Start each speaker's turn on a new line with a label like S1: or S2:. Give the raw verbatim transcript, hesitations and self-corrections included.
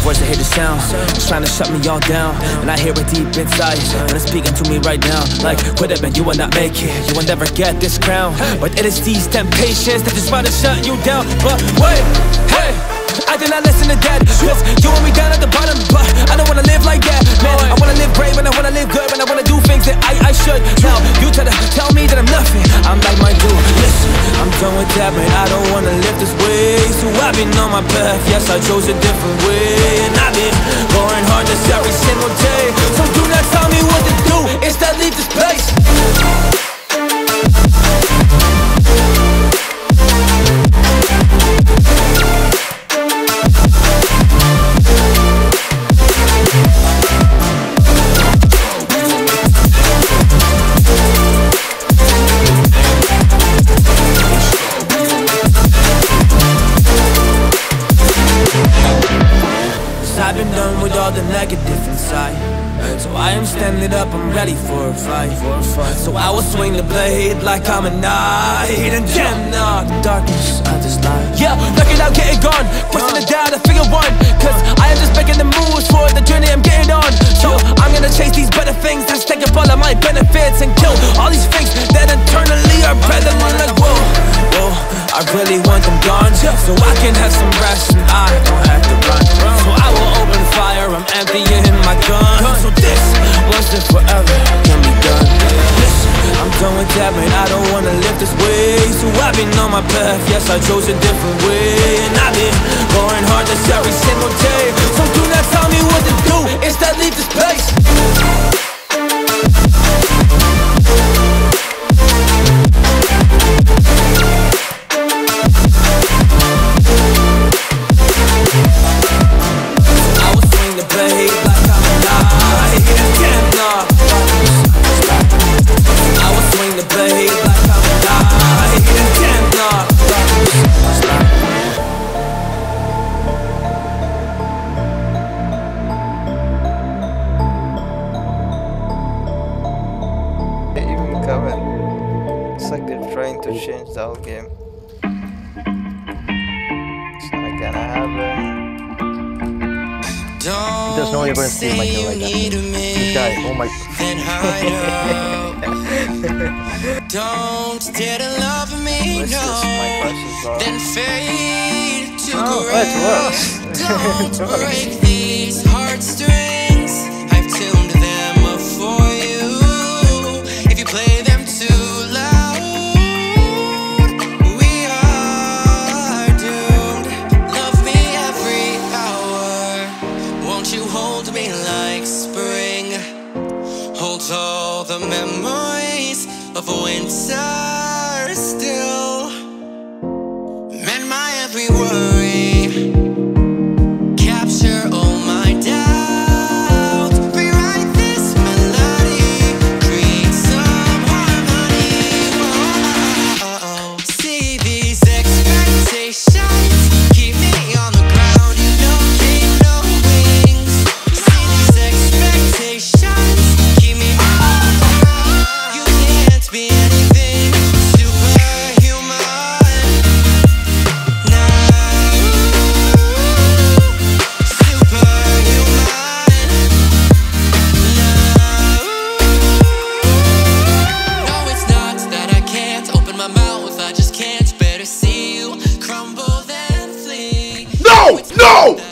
S1: voice, I hear the sound. It's trying to shut me all down, and I hear it deep inside, and it's speaking to me right now. Like, quit it, man, you will not make it. You will never get this crown. But it is these temptations that just try to shut you down. But wait, hey, I did not listen to that. Cause you want me down at the bottom, but I don't wanna live like that. Man, I wanna live brave and I wanna live good, and I wanna do things that I, I should. Now, you try to tell me that I'm nothing. I'm like my dude, listen, I'm done with that, man. I don't wanna live this way. So I've been on my path, yes, I chose a different way. And I've been going hard this every single day. So do not tell me what to do, instead leave this place. I've been done with all the negative inside, so I am standing up, I'm ready for a fight. So I will swing the blade like I'm a knight, and damn knock the darkness of this life. Yeah, knock it out, get it gone, pushing it down to figure one. Cause I am just making the moves for the journey I'm getting on. So I'm gonna chase these better things, that's take up all of my benefits, and kill all these things that internally are better than like, whoa, whoa, I really want them gone, so I can have some rest and I don't have to run. So I will open fire, I'm emptying my gun. So this wasn't forever, can be done. Listen, I'm done with that, man, I don't wanna live this way. So I've been on my path, yes, I chose a different way. And I've been going hard this every single day. So do not tell me what to do, instead leave this place.
S2: It's like they're trying to change the whole game. It's not gonna happen.
S3: There's no way you're gonna see my kill like that. This guy, oh my.
S4: Don't dare to love me,
S2: What's
S4: no.
S2: this? My questions are.
S4: Then fade to
S3: Oh,
S4: gray.
S3: it's
S4: Don't break these heartstrings. I've tuned them up for you. If you play them too loud, we are doomed. Love me every hour. Won't you hold me like spring? Holds all the memories of winter still. Mend my every worry. Capture all my doubts. Rewrite this melody. Create some harmony. Whoa. See these expectations keep me on the ground. You know they know wings. See these expectations keep me on the ground. You can't be anything superhuman.
S5: No! No!